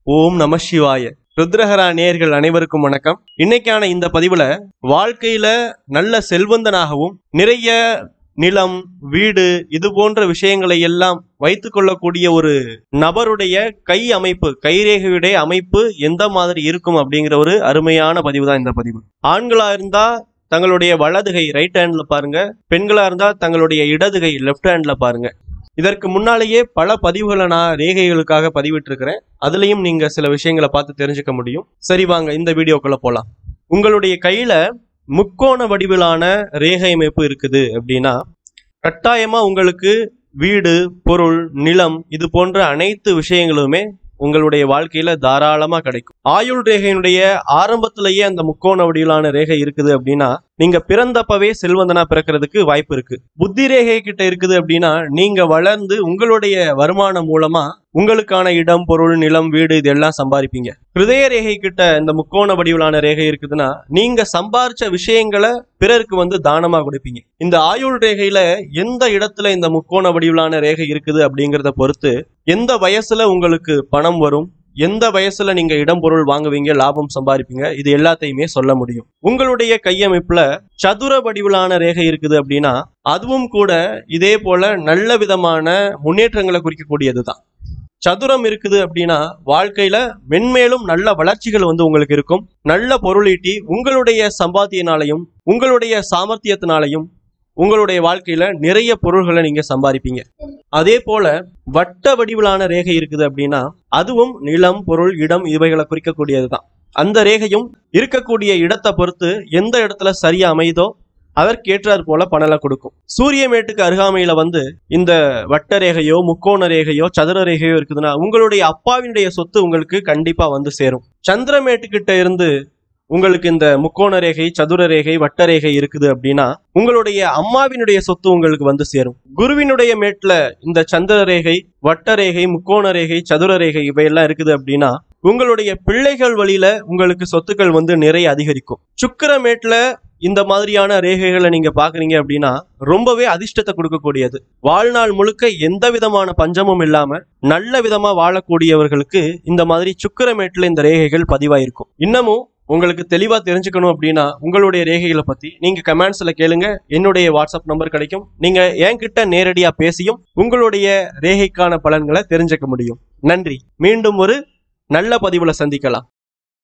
ஓம் நம சிவாய. ருத்ரஹரா நேயர்கள் அனைவருக்கும் வணக்கம். இன்னைக்கான இந்த பதிவுல வாழ்க்கையில நல்ல செல்வந்தனாகவும் நிறைய நிலம், வீடு இது போன்ற விஷயங்களை எல்லாம் வைத்துக் கொள்ளக்கூடிய ஒரு நபருடைய கை அமைப்பு, கைரேகையுடைய அமைப்பு எந்த மாதிரி இருக்கும் அப்படிங்கிற ஒரு அருமையான பதிவு தான் இந்த பதிவு. ஆண்களா இருந்தா தங்களுடைய வலது கை ரைட் ஹேண்ட்ல பாருங்க, பெண்களா இருந்தா தங்களுடைய இடது கை லெப்ட் ஹேண்ட்ல பாருங்க. இதற்கு முன்னாலேயே பல பதிவுகளை நான் ரேகைகளுக்காக பதிவிட்டு இருக்கிறேன். அதுலயும் நீங்க சில விஷயங்களை பார்த்து தெரிஞ்சுக்க முடியும். சரி, வாங்க இந்த வீடியோக்குள்ள போலாம். உங்களுடைய கையில முக்கோண வடிவிலான ரேகை அமைப்பு இருக்குது அப்படின்னா கட்டாயமா உங்களுக்கு வீடு, பொருள், நிலம் இது போன்ற அனைத்து விஷயங்களுமே உங்களுடைய வாழ்க்கையில தாராளமா கிடைக்கும். ஆயுள் ரேகையினுடைய ஆரம்பத்திலேயே அந்த முக்கோண வடிவிலான ரேகை இருக்குது அப்படின்னா நீங்க பிறந்தப்பவே செல்வந்தனா பிறக்கிறதுக்கு வாய்ப்பு இருக்கு. புத்தி ரேகை கிட்ட இருக்குது அப்படின்னா நீங்க வளர்ந்து உங்களுடைய வருமானம் மூலமா உங்களுக்கான இடம், பொருள், நிலம், வீடு இதெல்லாம் சம்பாதிப்பீங்க. ஹிருதய ரேகை கிட்ட இந்த முக்கோண வடிவிலான ரேகை இருக்குதுன்னா நீங்க சம்பாரிச்ச விஷயங்களை பிறருக்கு தானமா கொடுப்பீங்க. இந்த ஆயுள் ரேகையில எந்த இடத்துல இந்த முக்கோண வடிவிலான ரேகை இருக்குது அப்படிங்கறத பொறுத்து எந்த வயசுல உங்களுக்கு பணம் வரும், எந்த வயசுல நீங்க இடம், பொருள் வாங்குவீங்க, லாபம் சம்பாதிப்பீங்க, இது எல்லாத்தையுமே சொல்ல முடியும். உங்களுடைய கையமைப்புல சதுர வடிவிலான ரேகை இருக்குது அப்படின்னா அதுவும் கூட இதே போல நல்ல விதமான முன்னேற்றங்களை குறிக்கக்கூடியதுதான். சதுரம் இருக்குது அப்படின்னா வாழ்க்கையில மென்மேலும் நல்ல வளர்ச்சிகள் உங்களுக்கு இருக்கும். நல்ல பொருளீட்டி உங்களுடைய சம்பாத்தியனாலையும் உங்களுடைய சாமர்த்தியத்தினாலையும் உங்களுடைய வாழ்க்கையில நிறைய பொருள்களை நீங்க சம்பாதிப்பீங்க. அதே போல வட்ட வடிவிலான ரேகை இருக்குது அப்படின்னா அதுவும் நிலம், பொருள், இடம் இவைகளை குறிக்கக்கூடியதுதான். அந்த ரேகையும் இருக்கக்கூடிய இடத்தை பொறுத்து எந்த இடத்துல சரியா அமைதோ அதற்கேற்றாற் போல பணலை கொடுக்கும். சூரியமேட்டுக்கு அருகாமையில இந்த வட்ட ரேகையோ, முக்கோண ரேகையோ, சதுர ரேகையோ இருக்குதுன்னா உங்களுடைய அப்பாவினுடைய சொத்து உங்களுக்கு கண்டிப்பா சேரும். சந்திரமேட்டுக்கிட்ட இருந்து உங்களுக்கு இந்த முக்கோண ரேகை, சதுர ரேகை, வட்ட ரேகை இருக்குது அப்படின்னா உங்களுடைய அம்மாவினுடைய சொத்து உங்களுக்கு சேரும். குருவினுடைய மேட்ல இந்த சந்திர ரேகை, வட்ட ரேகை, முக்கோண ரேகை, சதுர ரேகை இவையெல்லாம் இருக்குது அப்படின்னா உங்களுடைய பிள்ளைகள் வழியில உங்களுக்கு சொத்துக்கள் நிறைய அதிகரிக்கும். சுக்கிரமேட்ல இந்த மாதிரியான ரேகைகளை நீங்க பாக்குறீங்க அப்படின்னா ரொம்பவே அதிர்ஷ்டத்தை கொடுக்கக்கூடியது. வாழ்நாள் முழுக்க எந்த விதமான பஞ்சமும் இல்லாம நல்ல விதமா வாழக்கூடியவர்களுக்கு இந்த மாதிரி சுக்கிரமேட்ல இந்த ரேகைகள் பதிவாயிருக்கும். இன்னமும் உங்களுக்கு தெளிவா தெரிஞ்சுக்கணும் அப்படின்னா உங்களுடைய ரேகைகளை பத்தி நீங்க கமெண்ட்ஸ்ல கேளுங்க. என்னுடைய வாட்ஸ்அப் நம்பர் கிடைக்கும். நீங்க என்கிட்ட நேரடியா பேசியும் உங்களுடைய ரேகைக்கான பலன்களை தெரிஞ்சுக்க முடியும். நன்றி. மீண்டும் ஒரு நல்ல பதிவுல சந்திக்கலாம்.